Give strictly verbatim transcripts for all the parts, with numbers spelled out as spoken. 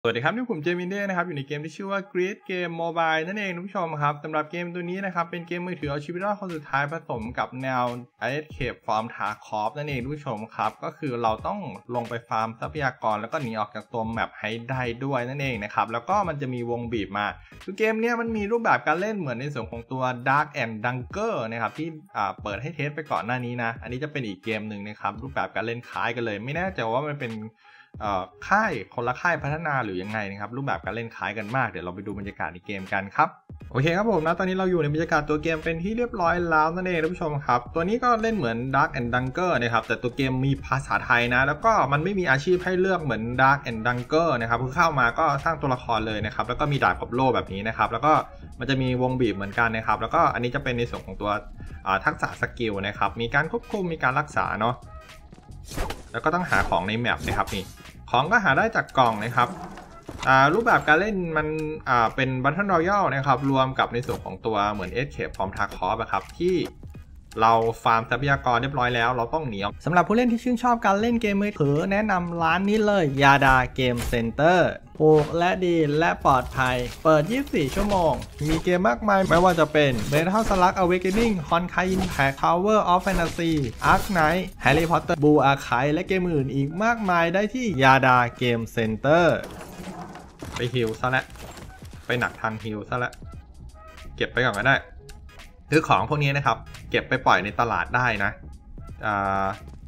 สวัสดีครับนี่ผมเจมินเด้นะครับอยู่ในเกมที่ชื่อว่า Grid Game Mobile นั่นเองทุกผู้ชมครับสำหรับเกมตัวนี้นะครับเป็นเกมมือถือเอาชีวิตรอดคนสุดท้ายผสมกับแนว Escape from Tarkov นั่นเองทุกผู้ชมครับก็คือเราต้องลงไปฟาร์มทรัพยากรแล้วก็หนีออกจากตัวแมปให้ได้ด้วยนั่นเองนะครับแล้วก็มันจะมีวงบีบมาคือเกมนี้มันมีรูปแบบการเล่นเหมือนในส่วนของตัว Dark and Dunker นะครับที่เปิดให้เทสไปก่อนหน้านี้นะอันนี้จะเป็นอีกเกมหนึ่งนะครับรูปแบบการเล่นคล้ายกันเลยไม่แน่ใจว่ามันเป็นค่ายคนละค่ายพัฒนาหรือยังไงนะครับรูปแบบการเล่นคล้ายกันมากเดี๋ยวเราไปดูบรรยากาศในเกมกันครับโอเคครับผมนะตอนนี้เราอยู่ในบรรยากาศตัวเกมเป็นที่เรียบร้อยแล้วนั่นเองท่านผู้ชมครับตัวนี้ก็เล่นเหมือน Dark and Dunker นะครับแต่ตัวเกมมีภาษาไทยนะแล้วก็มันไม่มีอาชีพให้เลือกเหมือน Dark and Dunker นะครับคือเข้ามาก็สร้างตัวละครเลยนะครับแล้วก็มีดาบกับโล่แบบนี้นะครับแล้วก็มันจะมีวงบีบเหมือนกันนะครับแล้วก็อันนี้จะเป็นในส่วนของตัวทักษะสกิลนะครับมีการควบคุมมีการรักษาเนาะแล้วก็ต้องหาของในแมปนะครับนี่ของก็หาได้จากกล่องนะครับรูปแบบการเล่นมันเป็น Battle Royale นะครับรวมกับในส่วนของตัวเหมือน Escape from Tarkov นะครับที่เราฟาร์มทรัพยากรเรียบร้อยแล้วเราต้องหนีสำหรับผู้เล่นที่ชื่นชอบการเล่นเกมมือถือแนะนำร้านนี้เลยยาดาเกมเซ็นเตอร์ถูกและดีและปลอดภัยเปิดยี่สิบสี่ชั่วโมงมีเกมมากมายไม่ว่าจะเป็น Metal Slug Awakening Honkai Impact Tower of Fantasy Ark Knight Harry Potter Blue Archive และเกมอื่นอีกมากมายได้ที่ยาดาเกมเซ็นเตอร์ไปฮิลซะแล้วไปหนักทางฮิลซะแล้วเก็บไปก่อนก็ได้คือของพวกนี้นะครับเก็บไปปล่อยในตลาดได้นะอ่า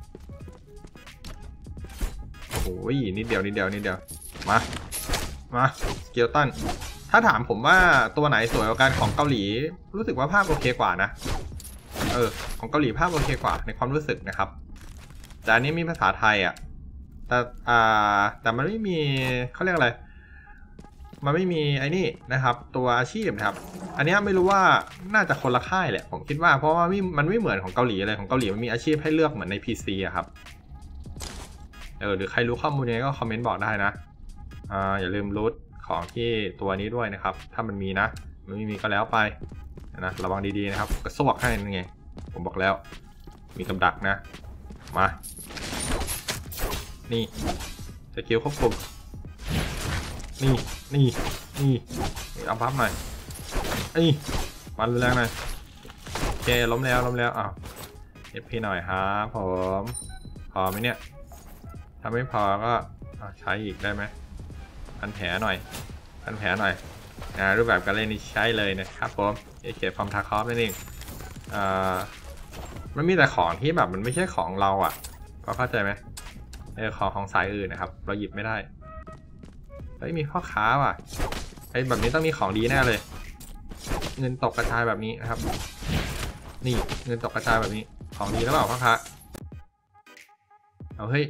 โอ้ยนิดเดียวนิดเดียวนิดเดียวมามาสเกลตันถ้าถามผมว่าตัวไหนสวยกว่ากันของเกาหลีรู้สึกว่าภาพโอเคกว่านะเออของเกาหลีภาพโอเคกว่าในความรู้สึกนะครับแต่อันนี้มีภาษาไทยอ่ะแต่อ่าแต่มันไม่มีเขาเรียกอะไรมันไม่มีไอ้นี่นะครับตัวอาชีพนะครับอันนี้ไม่รู้ว่าน่าจะคนละค่ายแหละผมคิดว่าเพราะว่ามันไม่เหมือนของเกาหลีเลยของเกาหลีมันมีอาชีพให้เลือกเหมือนใน พี ซี อะครับเออหรือใครรู้ข้อมูลนี้ก็คอมเมนต์บอกได้นะอ่าอย่าลืมรูทของที่ตัวนี้ด้วยนะครับถ้ามันมีนะมันไม่มีก็แล้วไปนะระวังดีๆนะครับกระสวกให้นั่นไงผมบอกแล้วมีกำดักนะมานี่สกิลควบคุมนี่นี่นี่เอาพับหน่อยนี่ฟันแรงหน่อยโอเคล้มแล้วล้มแล้วอ้าวเอฟพีหน่อยครับผมพอไหมเนี่ยถ้าไม่พอก็ใช้อีกได้ไหมพันแผลหน่อยพันแผลหน่อยนะรูปแบบการเล่นนี้ใช้เลยนะครับผมเอเคฟอร์มทาร์คอฟนั่นเองอ่ามันมีแต่ของที่แบบมันไม่ใช่ของเราอ่ะก็เข้าใจไหมเออของของสายอื่นนะครับเราหยิบไม่ได้เฮ้ยมีพ่อค้าว่ะไอ้แบบนี้ต้องมีของดีแน่เลยเงินตกกระจายแบบนี้นะครับนี่เงินตกกระจายแบบนี้ของดีแล้วเปล่าพ่อค้าเอาเฮ้ย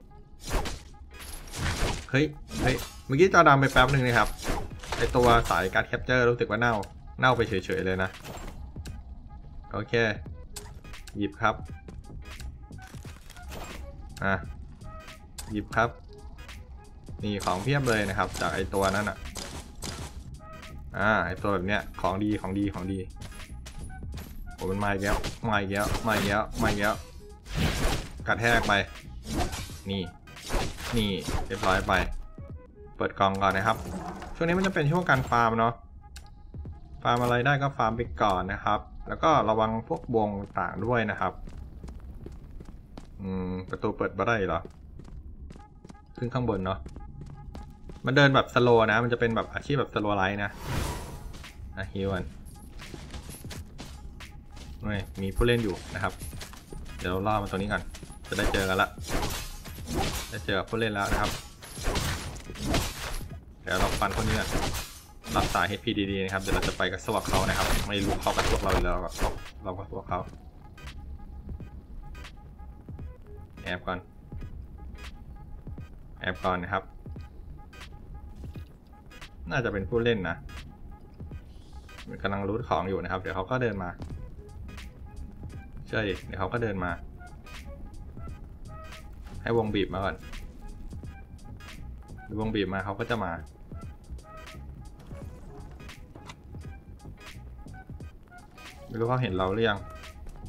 เฮ้ยเฮ้ยเมื่อกี้จอดำไปแป๊บหนึ่งนะครับไอตัวสายการแคปเจอร์รู้สึกว่าเน่าเน่าไปเฉยๆเลยนะโอเคหยิบครับอ่ะหยิบครับนี่ของเพียบเลยนะครับจากไอตัวนั้นอ่ะอ่าไอตัวแบบเนี้ยของดีของดีของดีโอ้มันมาอีกแล้วมาอีกแล้วมาอีกแล้วมาอีกแล้วกระแทกไปนี่นี่เรียบร้อยไปเปิดกล่องก่อนนะครับช่วงนี้มันจะเป็นช่วงการฟาร์มเนาะฟาร์มอะไรได้ก็ฟาร์มไปก่อนนะครับแล้วก็ระวังพวกวงต่างด้วยนะครับอืมประตูเปิดบ่ได้เหรอขึ้นข้างบนเนาะมันเดินแบบสโลว์นะมันจะเป็นแบบอาชีพแบบสโลว์ไลท์นะอ่ะฮิวกันนี่มีผู้เล่นอยู่นะครับเดี๋ยวล่อมาตัวนี้ก่อนจะได้เจอกันละได้เจอผู้เล่นแล้วนะครับเดี๋ยวเราฟันคนนี้กันรักษา เอช พี ดีๆนะครับเดี๋ยวเราจะไปกระสวกเขานะครับไม่รู้เขากระสวกเราแล้วเราเรากระสวกเขาแอบก่อนแอบก่อนนะครับน่าจะเป็นผู้เล่นนะกำลังรูทของอยู่นะครับเดี๋ยวเขาก็เดินมาเชื่อดิเดี๋ยวเขาก็เดินมาให้วงบีบมาก่อนวงบีบมาเขาก็จะมาไม่รู้เขาเห็นเราหรือยัง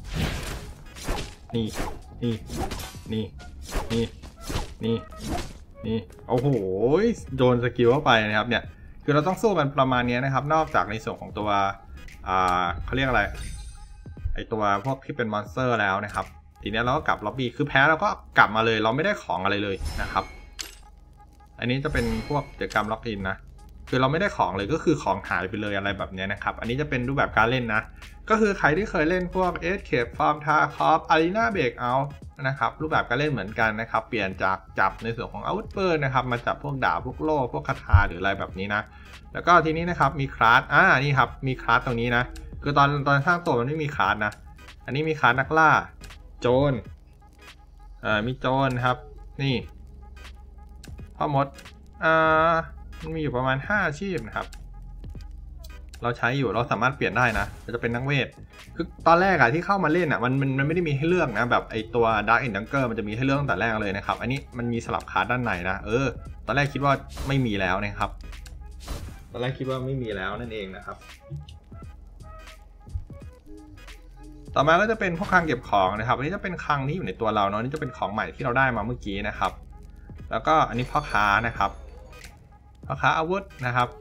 นี่นี่นี่นี่นี่นี่โอ้โหโดนสกิลเข้าไปนะครับเนี่ยคือเราต้องสู้กันประมาณนี้นะครับนอกจากในส่วนของตัวอ่าเขาเรียกอะไรไอตัวพวกที่เป็นมอนสเตอร์แล้วนะครับทีนี้เราก็กลับล็อบบี้คือแพ้เราก็กลับมาเลยเราไม่ได้ของอะไรเลยนะครับอันนี้จะเป็นพวกกิจกรรมล็อกอินนะคือเราไม่ได้ของเลยก็คือของหายไปเลยอะไรแบบนี้นะครับอันนี้จะเป็นรูปแบบการเล่นนะก็คือใครที่เคยเล่นพวก Escape from Tarkov Arena Breakout นะครับรูปแบบการเล่นเหมือนกันนะครับเปลี่ยนจากจับในส่วนของอาวุธปืนนะครับมาจับพวกดาบพวกโล่พวกคาถาหรืออะไรแบบนี้นะแล้วก็ทีนี้นะครับมีคลาสอ่านี่ครับมีคลาสตรงนี้นะคือตอนตอนสร้างตัวมันไม่มีคลาสนะอันนี้มีคลาสนักล่าโจรอ่ามีโจรครับนี่พ่อมดอ่ามันมีอยู่ประมาณห้าอาชีพนะครับเราใช้อยู่เราสามารถเปลี่ยนได้นะจะเป็นนักเวทคือตอนแรกอะที่เข้ามาเล่นอะมันมันมันไม่ได้มีให้เลือกนะแบบไอตัว Dark End Dunker มันจะมีให้เลือกตั้งแต่แรกเลยนะครับอันนี้มันมีสลับคลาสด้านในนะเออตอนแรกคิดว่าไม่มีแล้วนะครับตอนแรกคิดว่าไม่มีแล้วนั่นเองนะครับต่อมาก็จะเป็นพวกคลังเก็บของนะครับอันนี้จะเป็นคลังที่อยู่ในตัวเราเนาะนี่จะเป็นของใหม่ที่เราได้มาเมื่อกี้นะครับแล้วก็อันนี้พ่อค้านะครับพ่อค้าอาวุธนะครับ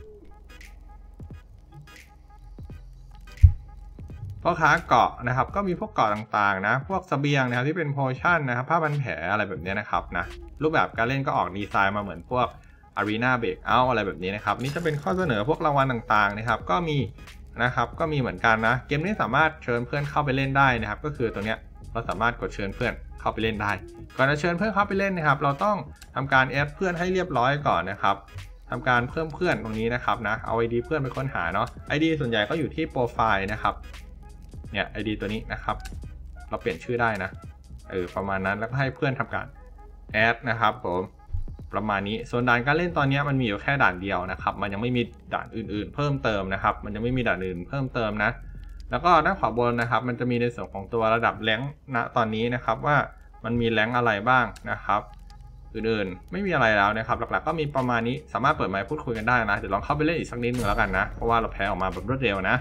พ่อค้าเกาะนะครับก็มีพวกเกาะต่างๆนะพวกเสบียงนะครับที่เป็นโพชั่นนะครับผ้าพันแผลอะไรแบบนี้นะครับนะรูปแบบการเล่นก็ออกดีไซน์มาเหมือนพวก Arena Breakout อะไรแบบนี้นะครับนี่จะเป็นข้อเสนอพวกรางวัลต่างๆนะครับก็มีนะครับก็มีเหมือนกันนะเกมนี้สามารถเชิญเพื่อนเข้าไปเล่นได้นะครับก็คือตัวเนี้ยเราสามารถกดเชิญเพื่อนเข้าไปเล่นได้ก่อนจะเชิญเพื่อนเข้าไปเล่นนะครับเราต้องทำการแอดเพื่อนให้เรียบร้อยก่อนนะครับทำการเพิ่มเพื่อนตรงนี้นะครับนะเอา ไอ ดี เพื่อนไปค้นหาเนาะ ไอ ดี ส่วนใหญ่ก็อยู่ที่โปรไฟล์นะครับเนี่ย ไอ ดี ตัวนี้นะครับเราเปลี่ยนชื่อได้นะเออประมาณนั้นแล้วก็ให้เพื่อนทำการแอดนะครับผมประมาณนี้ส่วนด่านการเล่นตอนนี้มันมีอยู่แค่ด่านเดียวนะครับมันยังไม่มีด่านอื่นๆเพิ่มเติมนะครับมันยังไม่มีด่านอื่นเพิ่มเติมนะแล้วก็ด้านขวาบนนะครับมันจะมีในส่วนของตัวระดับแรงค์ณตอนนี้นะครับว่ามันมีแรงค์อะไรบ้างนะครับอื่นๆไม่มีอะไรแล้วนะครับหลักๆก็มีประมาณนี้สามารถเปิดไมค์พูดคุยกันได้นะเดี๋ยวลองเข้าไปเล่นอีกสักนิดนึงแล้วกันนะเพราะว่าเราแพ้ออกมาแบบรวดเร็วนะ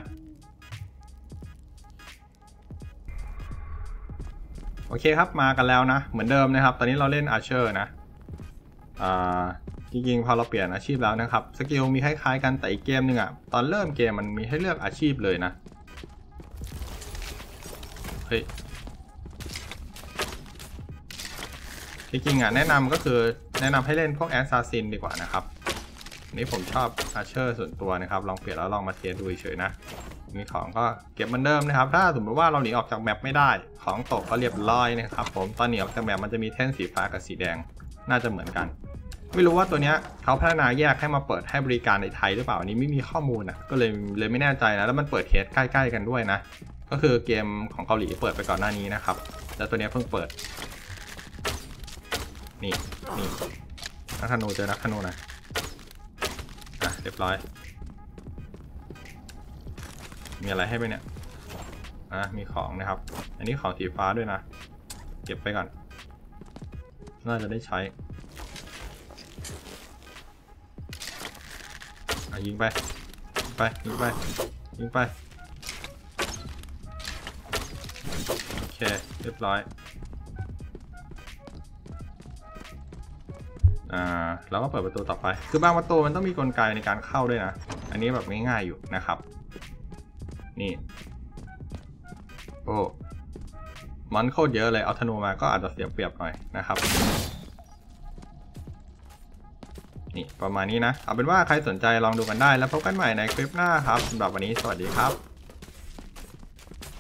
โอเคครับมากันแล้วนะเหมือนเดิมนะครับตอนนี้เราเล่นอาร์เชอร์นะอ่าจริงๆพอเราเปลี่ยนอาชีพแล้วนะครับสกิลมีคล้ายๆกันแต่อีกเกมหนึ่งอ่ะตอนเริ่มเกมมันมีให้เลือกอาชีพเลยนะเฮ้ยจริงๆอ่ะแนะนำก็คือแนะนำให้เล่นพวกแอสซาซินดีกว่านะครับนี่ผมชอบอาร์เชอร์ส่วนตัวนะครับลองเปลี่ยนแล้วลองมาเทสดูเฉยๆนะมีของก็เก็บเหมือนเดิมนะครับถ้าสมมติว่าเราหนีออกจากแมปไม่ได้ของตกก็เรียบร้อยนะครับผมตอนหนีออกจากแมปมันจะมีแท่นสีฟ้ากับสีแดงน่าจะเหมือนกันไม่รู้ว่าตัวเนี้ยเขาพัฒนาแยกให้มาเปิดให้บริการในไทยหรือเปล่าอันนี้ไม่มีข้อมูลนะก็เลยเลยไม่แน่ใจนะแล้วมันเปิดเทสใกล้ๆกันด้วยนะก็คือเกมของเกาหลีเปิดไปก่อนหน้านี้นะครับแล้วตัวเนี้ยเพิ่งเปิดนี่นี่นักธนูเจอนักธนูนะอ่ะเรียบร้อยมีอะไรให้ไปเนี่ยอ่ะมีของนะครับอันนี้ของสีฟ้าด้วยนะเก็บไปก่อนน่าจะได้ใช้อ่ะยิงไปยิงไปยิงไปยิงไปโอเคเรียบร้อยอ่าแล้วก็เปิดประตูต่อไปคือบางประตูมันต้องมีกลไกในการเข้าด้วยนะอันนี้แบบง่ายๆอยู่นะครับนี่โอ้มันโคตรเยอะเลยเอาธนูมาก็อาจจะเสียเปรียบหน่อยนะครับนี่ประมาณนี้นะเอาเป็นว่าใครสนใจลองดูกันได้แล้วพบกันใหม่ในคลิปหน้าครับสำหรับวันนี้สวัสดีครับ